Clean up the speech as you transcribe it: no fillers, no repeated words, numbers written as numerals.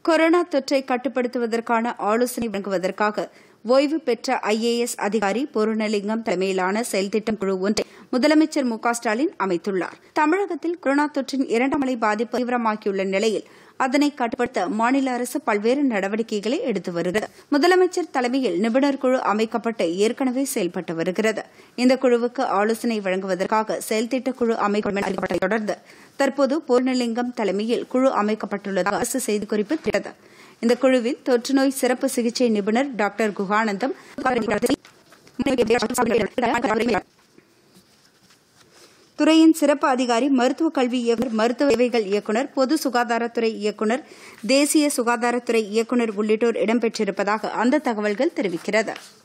Corona தொற்றை கட்டுப்படுத்துவதற்கான ஆலோசனை வழங்குவதற்காக ஓய்வு பெற்ற ஐஏஎஸ் அதிகாரி பூர்ணலிங்கம் தலைமையிலான செயல்திட்டம் குழு ஒன்றை முதலமைச்சர் மு.க.ஸ்டாலின் அமைத்துள்ளார். தமிழகத்தில் கொரோனா தொற்றின் இரண்டாம் அலை பாதிப்பு தீவிரமாகியுள்ள நிலையில் அதனை கட்டுப்படுத்த மாநில அரசு பல்வேறு நடவடிக்கைகளை எடுத்து வருகிறது. முதலமைச்சர் தலைமையில் நிபுணர் குழு அமைக்கப்பட்டு ஏற்கனவே செயல்பட்டு வருகிறது. இந்த குழுவுக்கு ஆலோசனை வழங்குவதற்காக செயல்திட்ட குழு அமைக்கப்பட்டதை தொடர்ந்து தற்போது பூர்ணலிங்கம் தலைமையில் குழு அமைக்கப்பட்டுள்ளதாக அரசு செய்திக்குறிப்பு தெரிவித்தது. இந்த குழுவில் தொற்றுநோய் சிறப்பு சிகிச்சை நிபுணர் டாக்டர் குகானந்தம், துறையின் சிறப்பு அதிகாரி, மருத்துவ கல்வி இயக்குநர், மருத்துவ சேவைகள் இயக்குநர், பொது சுகாதாரத்துறை இயக்குநர், தேசிய சுகாதாரத்துறை இயக்குநர் உள்ளிட்டோர் இடம்பெற்றிருப்பதாக அந்த தகவல்கள் தெரிவிக்கிறது.